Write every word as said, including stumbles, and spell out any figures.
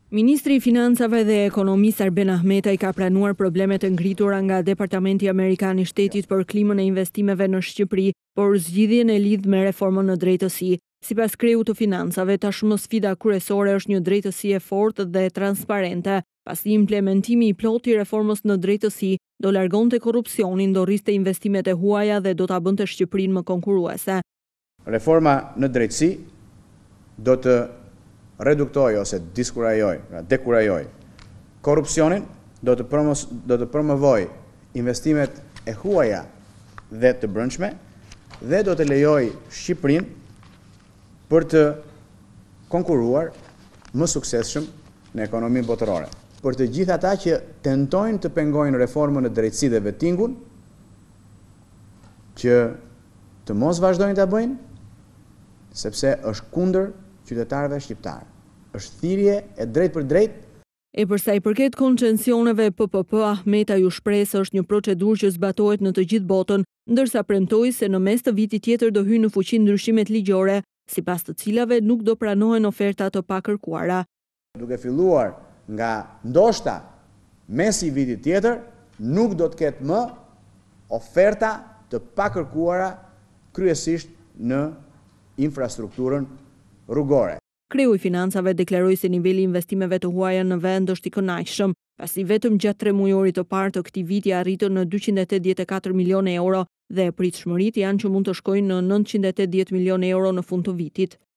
Ministri i Financave dhe Ekonomisë Arben Ahmetaj ka pranuar problemet e ngritura nga Departamenti Amerikan i Shtetit për klimën e investimeve në Shqipëri, por zgjidhjen e lidh me reformën në drejtësi. Sipas kreut të financave, tashmë sfida kryesore është një drejtësi e fortë dhe transparente, pasi implementimi i plotë i reformës në drejtësi do largonte korrupsionin, do rriste investimet e huaja dhe do ta bënte Shqipërinë më konkurruese. Reforma në drejtësi do të reduktoj ose diskurajoj, dekurajoj korrupsionin, do të, promos, do të promovoj investimet e huaja dhe të brendshme dhe do të lejoj Shqipërinë për të konkuruar më suksesshëm në ekonominë botërore. Për të gjithë ata që tentojnë të pengojnë reformën në drejtësi dhe vettingun, që të mos vazhdojnë ta bëjnë, sepse është kundër qytetarëve shqiptarë. Është thirrje e drejtë për drejtë. E përsa i përket koncensioneve P P P, Ahmetaj u shpreh se është një procedurë që zbatohet në të gjithë botën, ndërsa premtoi se në mes të vitit tjetër do hyjnë në fuqi ndryshimet ligjore, sipas të cilave nuk do pranohen oferta të pakërkuara. Duke filluar nga ndoshta mesi i vitit tjetër, nuk do të ketë më oferta të pakërkuara kryesisht në infrastrukturën rrugore. Kreu i Financave deklaroi se niveli i investimeve të huaja në vend është i kënaqshëm, pasi vetëm gjatë tre mujorit të parë të këtij viti arritën në dyqind e tetëdhjetë e katër milionë euro dhe pritshmëritë janë që mund të shkojnë në nëntëqind e tetëdhjetë milionë euro në fund të vitit.